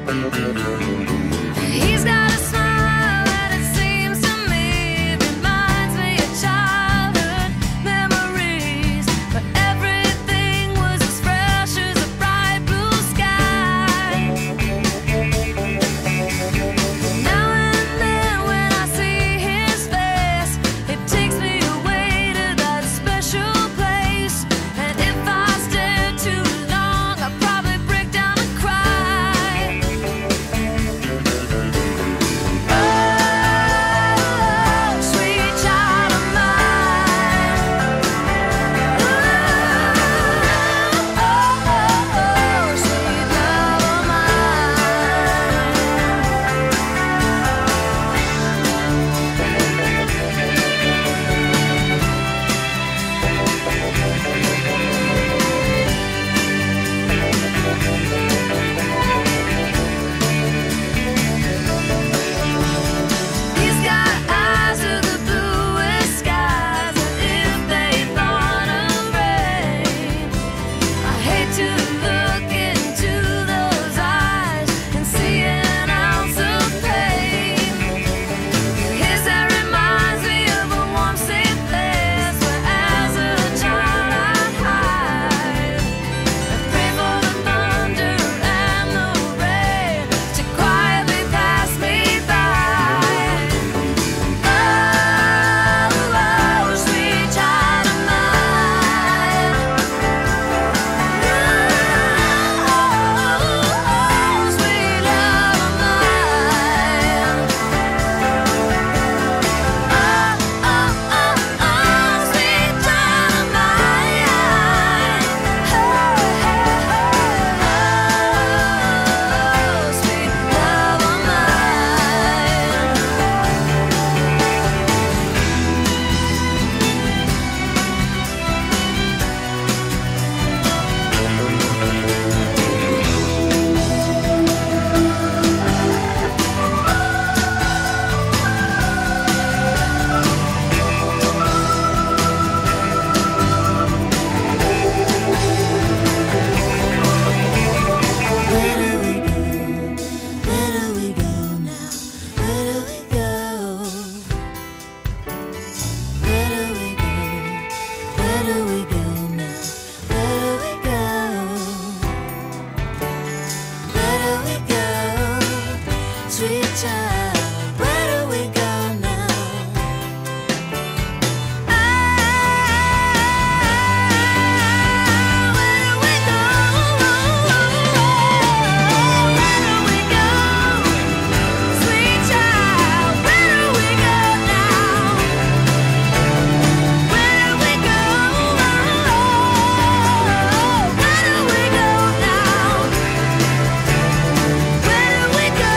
He's got a smile that it seems to me reminds me of childhood memories, but everything was as fresh as a bright blue sky. Now and then when I see his face, it takes me away to that special place. And if I stare too long, I'll probably break down and cry. Oh, sweet child of mine. Oh, sweet love of He's got eyes of the bluest skies, and if they thought of rain, I hate to look into those eyes and see an ounce of pain. His hair reminds me of a warm, safe place where as a child I'd hide and pray for the thunder and the rain to quietly pass me by. Oh, sweet child of mine. Oh, sweet love of mine. Sweet child of mine. Sweet love of Where do we go now? Where do we go? Where do we go? Where do we go now? Where do we go? Where do we go? Sweet child, where do we go now? Where do we go? Where do we go? Sweet child, where do we go now? Where do we go? Where do we go now? Where do we go?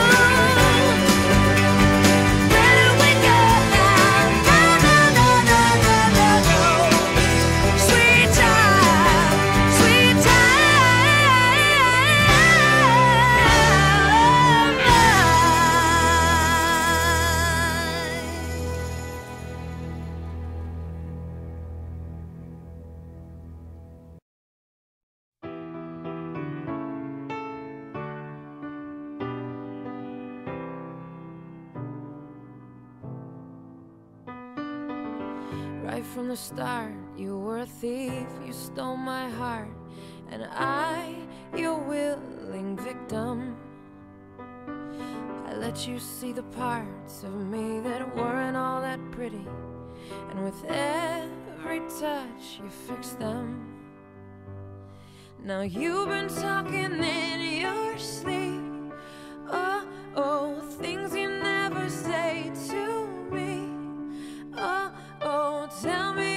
Where do we go now? No, no, no, no, no, no, no. Sweet child, sweet Right from the start, you were a thief, you stole my heart, and I, your willing victim. I let you see the parts of me that weren't all that pretty, and with every touch you fixed them. Now you've been talking in your sleep, oh, things you never say to me. Oh, tell me